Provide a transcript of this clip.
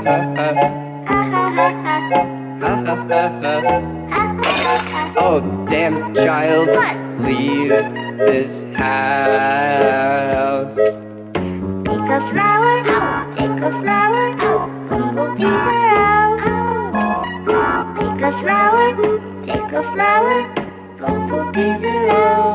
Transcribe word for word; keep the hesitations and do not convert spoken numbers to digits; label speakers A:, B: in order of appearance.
A: Oh, damn child,
B: What?
A: leave this house.
B: Take a flower, take a flower, Bumblebees are out. Take a flower, take a flower, Bumblebees are out.